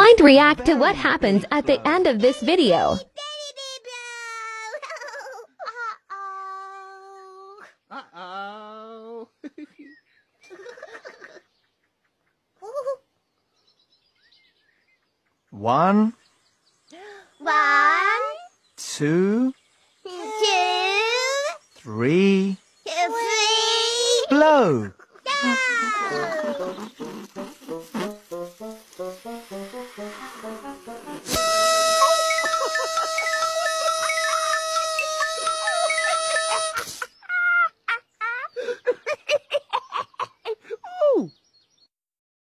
Mind react to what happens at the end of this video. Uh-oh. 1, 1, 2, 2, 3, 3, blow! go!